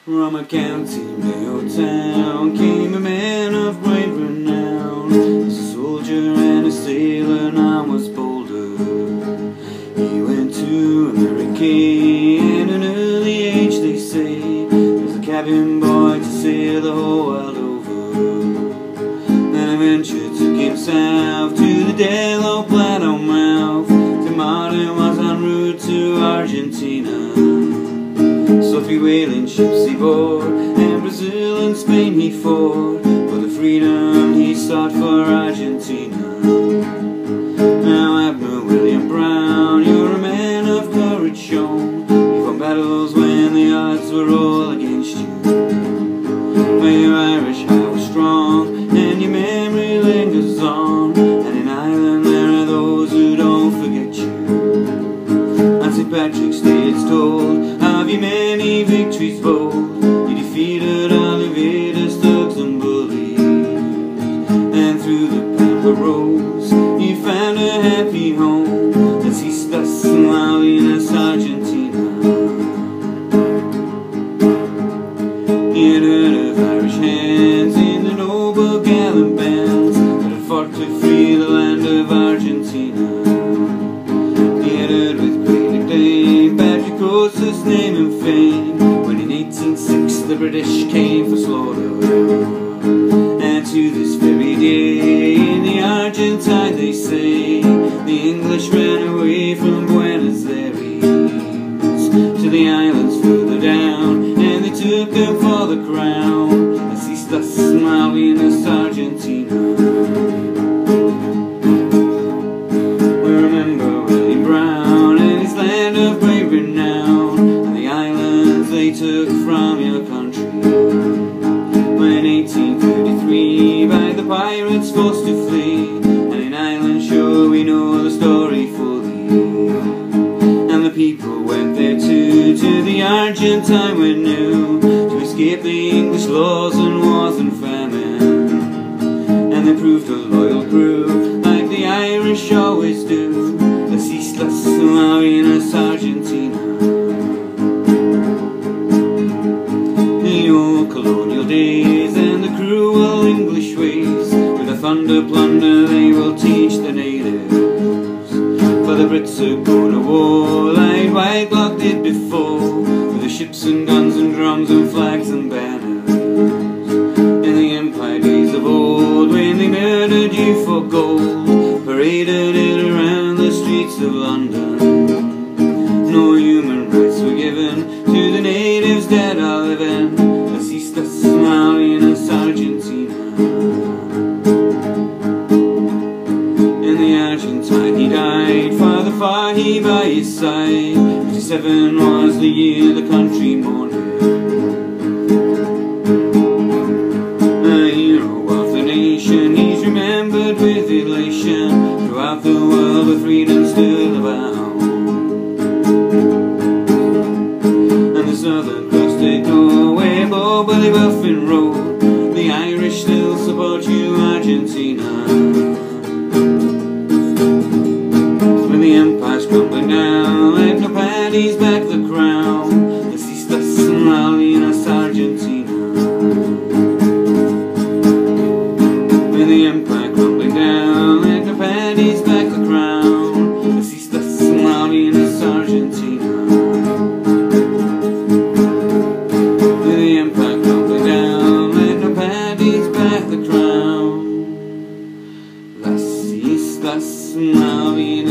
From a county Mayo town came a man of great renown. As a soldier and a sailor, none was bolder. He went to America at an early age, they say, as a cabin boy to sail the whole world over. Then adventure took him south to the Delaware Plateau mouth. To Martin was en route to Argentina. So 3 whaling ships he bore, and Brazil and Spain he fought, for the freedom he sought for Argentina. Now Admiral William Brown, you're a man of courage shown. You fought battles when the odds were all against you. But your Irish heart was strong, and your memory lingers on. And in Ireland there are those who don't forget you. On St. Patrick's Day it's told of your many victories bold. You defeated all invaders, thugs and bullies, and through the Pampa roads you found a happy home. That's Islas, Malvinas, Argentina. You had heard of Irish hands in the noble gallant bands that had fought to free the land of Argentina. You had heard with great acclaim Patrick's name and fame, when in 1806 the British came for slaughter. And to this very day in the Argentine they say, the English ran away from Buenos Aires to the islands further down, and they took them for the crown. That's Islas, Malvinas, Argentina. We remember William Brown and his land of great renown, and the islands they took from your country. When 1833 by the pirates forced to flee, and in Ireland shore we know the story fully. And the people went there too, to the Argentine went new, to escape the English laws and wars and famine. And they proved a loyal crew, like the Irish always do. That's Islas, Malvinas, Argentina. The old colonial days and the cruel English ways, with a thunder plunder they will teach the natives. For the Brits are going to war like Whitelock did before, with the ships and guns and drums and flags and banners. In the empire days of old, when they murdered you for gold, paraded it around the streets of London. No human rights were given to the natives that are living. That's Islas, Malvinas, Argentina. In the Argentine he died, Father far he by his side. 57 was the year the country mourned him. A hero of the nation, he's remembered with elation, throughout the world where freedom still abounds. And the Southern Cross they go where Bob Willie Buffin rode, the Irish still support you, Argentina. When the empire's crumbling down, let no paddies back the crown. That's Islas, Malvinas, Argentina. When the empire crumbling down, let no paddies back the crown. That's Islas, Malvinas, Argentina. When the empire crumbling down, let no paddies back the crown. Las Islas, Malvinas.